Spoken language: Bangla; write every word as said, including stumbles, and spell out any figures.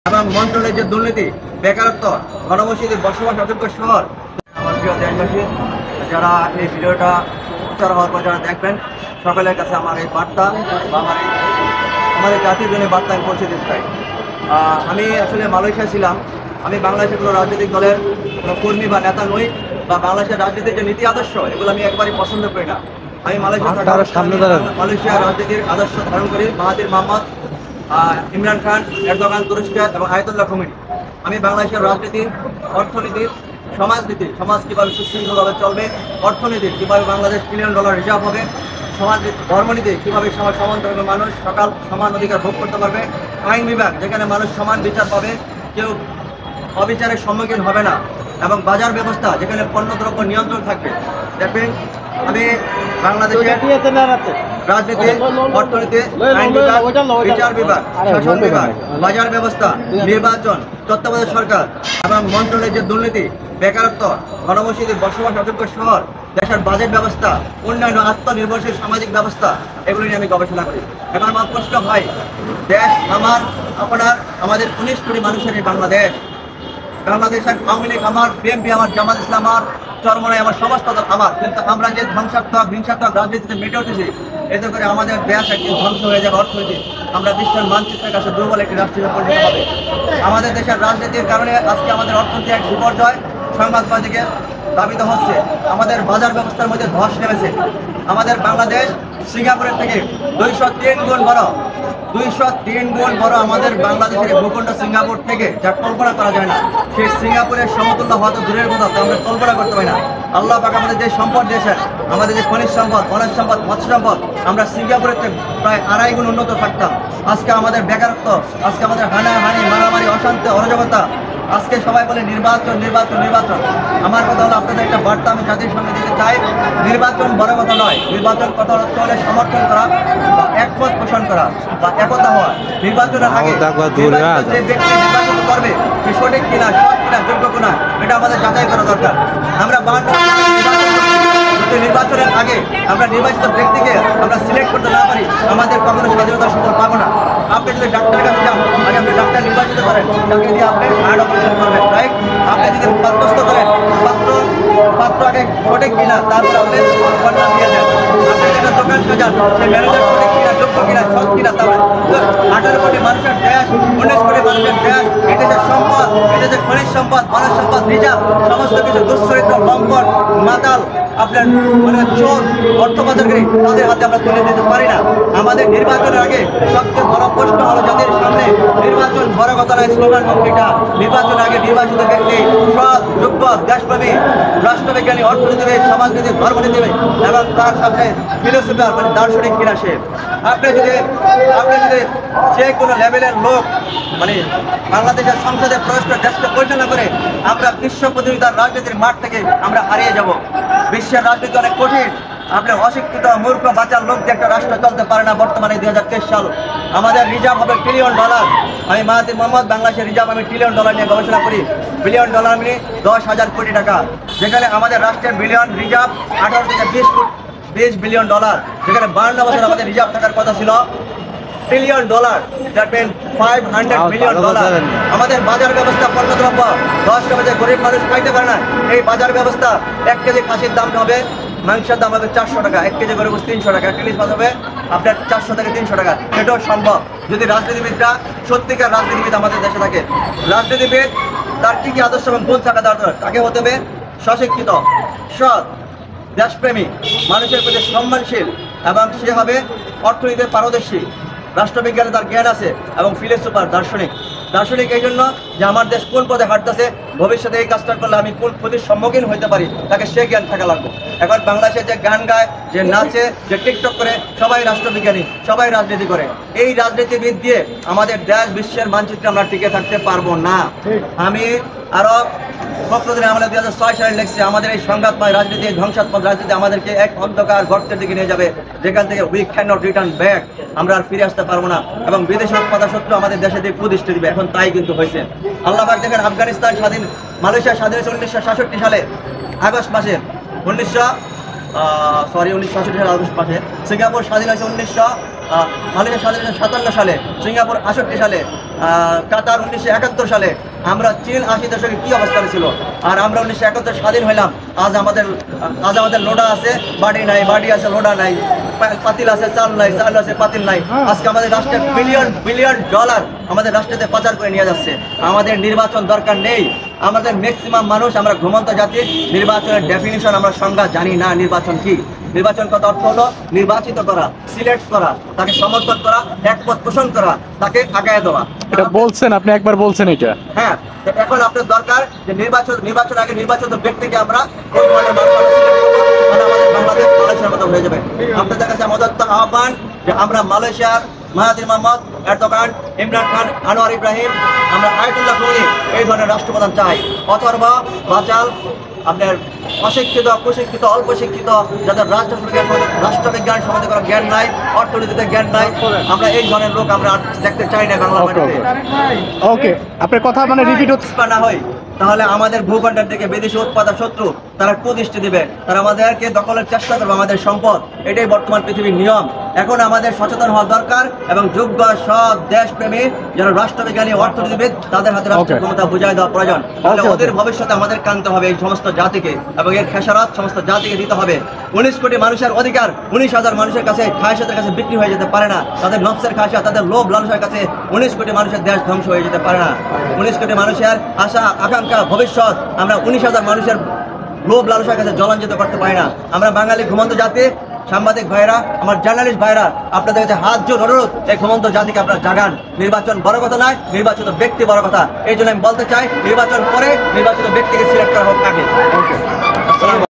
এবং মন্ত্রণালয়ের যে দুর্নীতি, বেকারত্ব, ঘনবসতি, বসবাস অযোগ্য শহর। আমার প্রিয় দেশবাসী, যারা এই ভিডিওটা প্রচার হওয়ার পর যারা দেখবেন, সকলের কাছে আমার এই বার্তা বা আমার আমাদের জাতির জন্য বার্তা আমি পৌঁছে দিতে চাই। আমি আসলে মালয়েশিয়া ছিলাম। আমি বাংলাদেশের কোনো রাজনৈতিক দলের কোনো কর্মী বা নেতা নই, বা বাংলাদেশের রাজনীতির যে নীতি আদর্শ এগুলো আমি একবারই পছন্দ করি না। আমি মালয়েশিয়া মালয়েশিয়ার রাজনীতির আদর্শ ধারণ করি Mahathir Mohamad, Imran Khan, Erdogan, তুরস্ক এবং আয়াতুল্লাহ খোমেনি। আমি বাংলাদেশের রাজনীতি, অর্থনীতি, সমাজনীতি, সমাজ কীভাবে সুশৃঙ্খলভাবে চলবে, অর্থনীতি কীভাবে বাংলাদেশ ট্রিলিয়ন ডলার রিজার্ভ হবে, সমাজ ধর্মনীতি কীভাবে সমাজ সমান ধর্মের মানুষ সকাল সমান অধিকার ভোগ করতে পারবে, আইন বিভাগ যেখানে মানুষ সমান বিচার পাবে, কেউ অবিচারের সম্মুখীন হবে না, এবং বাজার ব্যবস্থা যেখানে পণ্যদ্রব্য নিয়ন্ত্রণ থাকবে। দেখবেন আমি বাংলাদেশের রাজনীতি, অর্থনীতি, আইন বিভাগ, বিচার বিভাগ, শাসন বিভাগ, বাজার ব্যবস্থা, নির্বাচন, তত্ত্বাবধায়ক সরকার এবং মন্ত্রণালয়ের যে দুর্নীতি, বেকারত্ব, ঘনবসতি, বসবাস অযোগ্য শহর, দেশের বাজেট ব্যবস্থা, উন্নয়ন, আত্মনির্ভরশীল সামাজিক ব্যবস্থা, এগুলো নিয়ে আমি গবেষণা করি। এখন আমার প্রশ্ন হয়, দেশ আমার, আপনার, আমাদের উনিশ কোটি মানুষের এই বাংলাদেশ, বাংলাদেশের আওয়ামী লীগ আমার, বিএনপি আমার, জামাত ইসলাম আমার, চরমনাই আমার, সমস্ত আমার, কিন্তু আমরা যে ধ্বংসাত্মক হিংসাত্মক রাজনীতিতে মেটে উঠেছি, এতে করে আমাদের দেশ একদিন ধ্বংস হয়ে যাবে অর্থনীতি। আমরা বিশ্বের মানচিত্রের কাছে দুর্বল একটি রাষ্ট্রে পরিণত হবে। আমাদের দেশের রাজনীতির কারণে আজকে আমাদের অর্থনীতি এক বিপর্যয় সংবাদমাধ্যমে দাবিত হচ্ছে। আমাদের বাজার ব্যবস্থার মধ্যে ধস নেমেছে। আমাদের বাংলাদেশ সিঙ্গাপুরের থেকে দুইশো তিন গুণ বড়, দুইশো তিন গুণ বড় আমাদের বাংলাদেশের ভূখণ্ড সিঙ্গাপুর থেকে, যা কল্পনা করা যায় না। সেই সিঙ্গাপুরের সমতুল্য হয়তো দূরের কথা, তা আমরা কল্পনা করতে পারি না। আল্লাহ পাক আমাদের যে সম্পদ দিয়েছেন, আমাদের যে খনিজ সম্পদ, বনজ সম্পদ, মৎস্য সম্পদ, আমরা সিঙ্গাপুরের থেকে প্রায় আড়াই গুণ উন্নত থাকতাম। আজকে আমাদের বেকারত্ব, আজকে আমাদের হানাহানি, মারামারি, অশান্তি, অরাজকতা, আজকে সবাই বলে নির্বাচন নির্বাচন নির্বাচন। আমার কথা হলো, আপনাদের একটা বার্তা আমি জাতির সামনে দিতে চাই। নির্বাচন বড় কথা নয়, নির্বাচন কথা হলে সমর্থন করা বা একমত পোষণ করা বা একতা হওয়া। নির্বাচনের আগে যে ব্যক্তি নির্বাচন করবে সে সঠিক কিনা, সৎ কিনা, যোগ্য কিনা, এটা আমাদের যাচাই করা দরকার। আমরা নির্বাচনের আগে আমরা নির্বাচিত ব্যক্তিকে আমরা সিলেক্ট করতে না পারি, আমাদের কখনো স্বাধীনতার সুযোগ পাবো না। আপনি যদি ডাক্তারের কাছে যান, আগে আপনি ডাক্তার নির্বাচিত করেন, তাকে দিয়ে আপনি হার্ট অপারেশন করবেন, রাইট? আপনি যদি পাত্রস্থ করেন, পাত্র পাত্র আগে সঠিক কিনা, তারপরে আপনি কন্যা দিয়ে দেন। আপনি যেটা দোকান সাজান, সেই ম্যানেজার সঠিক কিনা, যোগ্য কিনা, সৎ কিনা, তারপরে আঠারো কোটি মানুষের দেশ, উনিশ কোটি মানুষের দেশ, এদেশের সম্পদ, এদেশের খনিজ সম্পদ, মানব সম্পদ, রিজার্ভ, সমস্ত কিছু দুশ্চরিত্র, লম্পট, মাতাল, আপনার মানে চোর, অর্থ পাচারকারী, তাদের হাতে আমরা তুলে দিতে পারি না। আমাদের নির্বাচনের আগে সবচেয়ে বড় প্রশ্ন হলো জাতির সামনে, নির্বাচন বড় কথা নয়, স্লোগান মন্ত্রীটা। নির্বাচনের আগে নির্বাচিত ব্যক্তি সৎ, যোগ্য, দেশপ্রেমী, রাষ্ট্রবিজ্ঞানী, অর্থনীতিবিদ, সমাজনীতিবিদ, ধর্মনীতিবিদ এবং তার সাথে ফিলোসফার মানে দার্শনিক কিনা সে। আপনি যদি আপনি যদি যে কোনো লেভেলের লোক মানে বাংলাদেশের সংসদে প্রবেশ করে দেশকে পরিচালনা করে, আমরা বিশ্ব প্রতিযোগিতার রাজনীতির মাঠ থেকে আমরা হারিয়ে যাব। বিশ্বের রাজনীতি অনেক কঠিন। আপনার অশিক্ষিত, মূর্খ, বাচ্চার লোক দিয়ে একটা রাষ্ট্র চলতে পারে না। বর্তমানে দুই হাজার তেইশ সাল আমাদের রিজার্ভ হবে ট্রিলিয়ন ডলার। আমি মাহাথির মোহাম্মদ, বাংলাদেশের রিজার্ভ আমি ট্রিলিয়ন ডলার নিয়ে গবেষণা করি। বিলিয়ন ডলার মিলে দশ হাজার কোটি টাকা, যেখানে আমাদের রাষ্ট্রের বিলিয়ন রিজার্ভ আঠারো থেকে বিশ বিশ বিলিয়ন ডলার, যেখানে বান্ন বছর আমাদের রিজার্ভ থাকার কথা ছিল trillion dollar, that mean five hundred million dollar. আমাদের বাজার ব্যবস্থা, পণ্যদ্রব্য দশ টাকা যে গরিব মানুষ খাইতে পারে না, এই বাজার ব্যবস্থা এক কেজি খাসির দাম হবে, মাংসের দাম হবে চারশো টাকা, এক কেজি গরিব তিনশো টাকা, এক ইলিশ মাছ হবে আপনার চারশো থেকে তিনশো টাকা। এটাও সম্ভব যদি রাজনীতিবিদরা সত্যিকার রাজনীতিবিদ আমাদের দেশে থাকে। রাজনীতিবিদ তার কী কী আদর্শ এবং গুণ থাকা দরকার? তাকে হতে হবে সশিক্ষিত, সৎ, দেশপ্রেমী, মানুষের প্রতি সম্মানশীল, এবং সে হবে অর্থনীতিতে পারদর্শী, রাষ্ট্রবিজ্ঞানে তার জ্ঞান আছে, এবং ফিলোসফার, দার্শনিক। দার্শনিক এই জন্য যে আমার দেশ কোন পথে হাঁটতেছে, ভবিষ্যতে এই কাজটা করলে আমি কোন ক্ষতির সম্মুখীন হইতে পারি, তাকে সে জ্ঞান থাকা লাগবে। এখন বাংলাদেশে যে গান গায়, যে নাচে, যে টিকটক করে, সবাই রাষ্ট্রবিজ্ঞানী, সবাই রাজনীতি করে। এই রাজনীতিবিদ দিয়ে আমাদের দেশ বিশ্বের মানচিত্রে আমরা টিকে থাকতে পারবো না। আমি আরো ফখরুদ্দিন আহমেদ দুই হাজার ছয় সালে লিখছে, আমাদের এই সংঘাতময় রাজনীতি, ধ্বংসাত্মক রাজনীতি আমাদেরকে এক অন্ধকার গর্তের দিকে নিয়ে যাবে, যেখান থেকে we can not return back, আমরা আর ফিরে আসতে পারবো না, এবং বিদেশি উৎপাদন শত্রু আমাদের দেশে দিয়ে প্রতিষ্ঠা দিবে। এখন তাই কিন্তু হয়েছে। আল্লাহ পাক দেখেন, আফগানিস্তান স্বাধীন, মালয়েশিয়া স্বাধীন হয়েছে উনিশশো সাতষট্টি সালে আগস্ট মাসে, উনিশশো সরি উনিশশো সাতষট্টি সালে আগস্ট মাসে। সিঙ্গাপুর স্বাধীন হয়েছে উনিশশো মালয়েশিয়া স্বাধীন হয়েছে সাতান্ন সালে, সিঙ্গাপুর আটষট্টি সালে, কাতার উনিশশো একাত্তর সালে, আমরা চীন আশি দশকে কি অবস্থানে ছিল, আর আমরা উনিশশো একাত্তর স্বাধীন হইলাম। আজ আমাদের আজ আমাদের লোডা আছে, বাড়ি নাই, বাড়ি আছে, লোডা নাই, পাতিল আছে, চাল নাই, চাল আছে, পাতিল নাই। আজকে আমাদের রাষ্ট্রে বিলিয়ন বিলিয়ন ডলার আমাদের রাষ্ট্রতে পাচার করে নিয়ে যাচ্ছে। আমাদের নির্বাচন দরকার নেই। আমাদের ম্যাক্সিমাম মানুষ আমরা ঘুমন্ত জাতি, নির্বাচনের ডেফিনিশন আমরা সংজ্ঞা জানি না। নির্বাচন কি? নির্বাচন কত অর্থ হলো নির্বাচিত করা, সিলেক্ট করা, তাকে সমর্থন করা, একমত পোষণ করা, তাকে আগায় দেওয়া। এটা বলছেন আপনি, একবার বলছেন এটা। হ্যাঁ, এখন আপনার দরকার যে নির্বাচন নির্বাচন আগে নির্বাচিত ব্যক্তিকে আমরা ওই ধরনের মানুষ আমরা সিলেক্ট করবো, তাহলে আমাদের বাংলাদেশ মালয়েশিয়ার মতো হয়ে যাবে। আপনাদের কাছে আমাদের তো আহ্বান যে আমরা মালয়েশিয়ার Mahathir Mohamad, Erdogan, Imran Khan, Anwar Ibrahim, আমরা আয়াতুল্লাহ খোমেনি এই ধরনের রাষ্ট্রপ্রধান চাই। অথবা বাচাল আপনার অশিক্ষিত, কুশিক্ষিত, অল্প শিক্ষিত, যাদের রাষ্ট্রবিজ্ঞান রাষ্ট্রবিজ্ঞান সম্বন্ধে কোনো জ্ঞান নাই, অর্থনীতিতে জ্ঞান নাই, আমরা এই ধরনের লোক আমরা দেখতে চাই না বাংলা মাটিতে। ওকে, আপনার কথা মানে রিপিট হচ্ছে না হয় তাহলে আমাদের ভূখণ্ডের দিকে বিদেশি উৎপাদক শত্রু তারা কুদৃষ্টি দিবে, তারা আমাদেরকে দখলের চেষ্টা করবে আমাদের সম্পদ। এটাই বর্তমান পৃথিবীর নিয়ম। এখন আমাদের সচেতন হওয়া দরকার এবং যোগ্য সৎ দেশপ্রেমী যারা রাষ্ট্রবিজ্ঞানী, অর্থনীতিবিদ, তাদের হাতে রাষ্ট্র ক্ষমতা বুঝাই দেওয়া প্রয়োজন। তাহলে ওদের ভবিষ্যতে আমাদের কানতে হবে এই সমস্ত জাতিকে, এবং এর খেসারত সমস্ত জাতিকে দিতে হবে। উনিশ কোটি মানুষের অধিকার উনিশ হাজার মানুষের কাছে, খায়সাতের কাছে বিক্রি হয়ে যেতে পারে না। তাদের নফসের খায়সা, তাদের লোভ লালসার কাছে উনিশ কোটি মানুষের দেশ ধ্বংস হয়ে যেতে পারে না। উনিশ কোটি মানুষের আশা আকাঙ্ক্ষা ভবিষ্যৎ আমরা উনিশ হাজার মানুষের লোভ লালসার কাছে জলাঞ্জিত করতে পারি না। আমরা বাঙালি ঘুমন্ত জাতি, সাংবাদিক ভাইরা, আমার জার্নালিস্ট ভাইরা, আপনাদের কাছে হাত জোর অনুরোধ, এই ঘুমন্ত জাতিকে আপনারা জাগান। নির্বাচন বড় কথা নয়, নির্বাচিত ব্যক্তি বড় কথা। এই জন্য আমি বলতে চাই নির্বাচন পরে, নির্বাচিত ব্যক্তিকে সিলেক্ট করা হোক আগে।